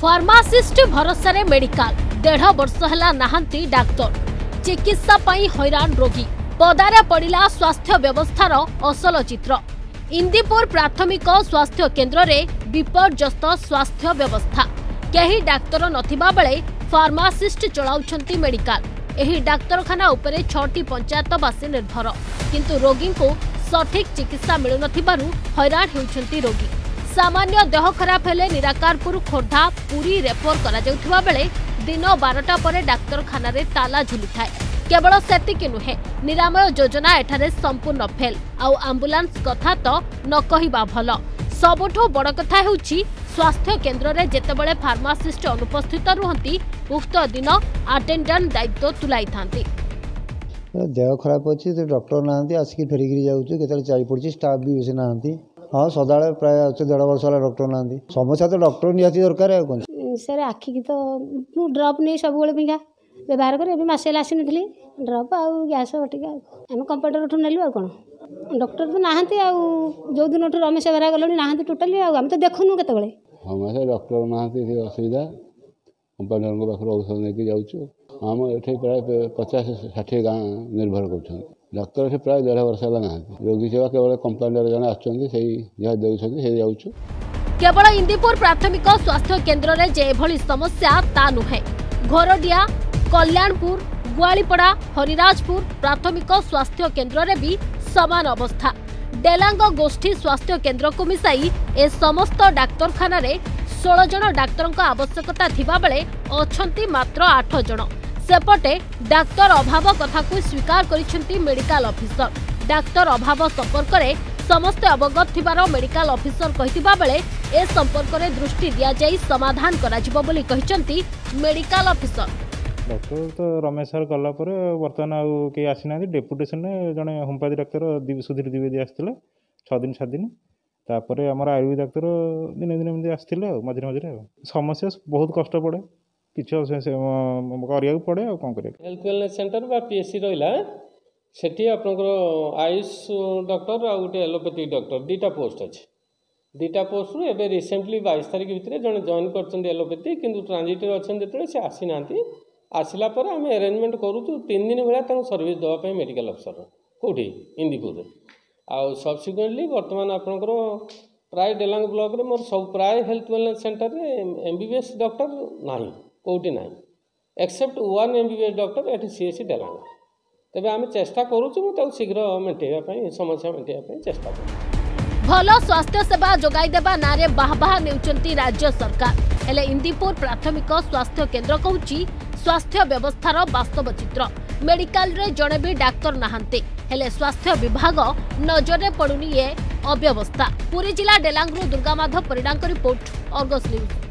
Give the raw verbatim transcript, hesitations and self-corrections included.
Pharmacist भरोसा रे medical डेढ़ वर्ष है नहांती डाक्तर चिकित्सा पाई हैरान रोगी पदारे पड़ा स्वास्थ्य व्यवस्थार असल चित्र। इंदीपुर प्राथमिक स्वास्थ्य केन्द्र रे विपर्यस्त स्वास्थ्य व्यवस्था कहीं डाक्तर नथिबा बेले फार्मासिस्ट चलाउछंती मेडिकल। एही डाक्तरखाना उपरे छटी पंचायतवासी निर्भर किंतु रोगी को सठिक चिकित्सा मिलु नथिबारु हैरान हेउछंती रोगी। सामान्य देह खराब हेले निराकारपुर खोर्धा पुरी रेफर करा जाउथबा बेले दिन बारटा परे डाक्तरखाना रे ताला झुली थाए। केवल सेतिकी नुहे निरामय योजना एठारे संपूर्ण फेल आउ आंबुलांस कथा तो न कहिबा भल। सबुठो बड़ कथा हेउछि स्वास्थ्य केन्द्र रे जेतेबेले फार्मासिस्ट अनुपस्थित रुहंती उक्त दिन अटेंडेंट दायित्व तुलाई थांती। देह खराब अच्छी तो डॉक्टर नहांती आसिक फेरिकी जाऊँ केतले चाई पड़ी स्टाफ भी बेसी नहांती। हाँ सदा प्राय डेढ़ वर्ष है डॉक्टर नहांती समस्या तो डॉक्टर निहाती दरकार है सर आखि की तो ड्रप नहीं सब पिंगा व्यवहार कर मसे आसी नी ड्रप आउ गैस बटिका आम कंपाउंडर ठूँ नेलु आ कौन डॉक्टर तो नहांती जो दिन रमेश बेहरा गल ना टोटाली आम तो देखुनु केत डॉक्टर नहांती असुविधा कंपाउंडर पाखे औषध लेकिन जाऊँ आम ये प्राय पचास षाठी गाँ निर्भर कर डाक्तर से प्राय डेढ़ वर्ष है ना रोगी सेवा केवल कंपाउंडर जन आउँ केवल इंदीपुर प्राथमिक स्वास्थ्य केन्द्र रे जे एभली समस्या ता नुहे घोरडिया कल्याणपुर गुआलीपड़ा हरिराजपुर प्राथमिक स्वास्थ्य केन्द्र रे भी समान अवस्था। डेलांग गोष्ठी स्वास्थ्य केन्द्र को मिसाई ए समस्त डाक्तरखाना रे सोलह जन डाक्तरों आवश्यकता थिबा बेले अछंती मात्र आठ जन। सेपटे डाक्तर अभाव कथा को स्वीकार करिसेंती मेडिकल ऑफिसर। डाक्तर अभाव संपर्क रे समस्ते अवगत थिबार मेडिकल ऑफिसर कहिथिबा बेले ए संपर्क रे दृष्टि दिया जाई समाधान करा जिवो बोली कहिसेंती मेडिकल ऑफिसर। डॉक्टर तो रमेश सर गला पर वर्तमान आउ के आसीना डेपुटेशन जड़े होमपाथी डाक्तर सुधीर द्विवेदी आसते छः दिन सात दिन तापर आम आयुर्वेद डाक्तर दिन दिन एमती आसते मझे मझे समस्या बहुत कष्ट पड़े कि पड़े आ कौन कर हेल्थ वेलनेस सेंटर बा पीएससी रहा सेठी आपनकर आयुष डॉक्टर आ गोटे एलोपैथिक डॉक्टर दीटा पोस्ट अच्छे दीटा पोस्ट एवं रिसेंटली बाईस तारीख भितर जड़े जॉइन कर एलोपैथी किंतु ट्रांजिटर अच्छा जो से आसी ना आसला पर आम अरेंजमेंट करूँ तीन दिन भाया सर्विस देवाई मेडिकल अफसर कौटी इंदीपुर आउ सब्सिक्वेंटली बर्तमान आपंकर प्राय डेलांग ब्लॉक रे मोर सब प्राय हेल्थ वेलनेस सेंटर रे एमबीबीएस डॉक्टर नहीं कौटी ना except one MBBS doctor at CSC Delang तेज आम चेष्टा करूँ शीघ्र मेटेवाई समस्या मेटेवाई चेष्टा कर भल स्वास्थ्य सेवा जोगाई देबा नारे बाहबाह नेउचंती राज्य सरकार हेले इंदीपुर प्राथमिक स्वास्थ्य केन्द्र कहूची स्वास्थ्य व्यवस्थार वास्तव चित्र। मेडिकल रे जड़े भी डाक्तर नहांते हेले स्वास्थ्य विभाग नजरे पड़ुनी ए अव्यवस्था। पुरी जिला डेलांगरू दुर्गामाधव परिडांक रिपोर्ट अर्गस न्यूज।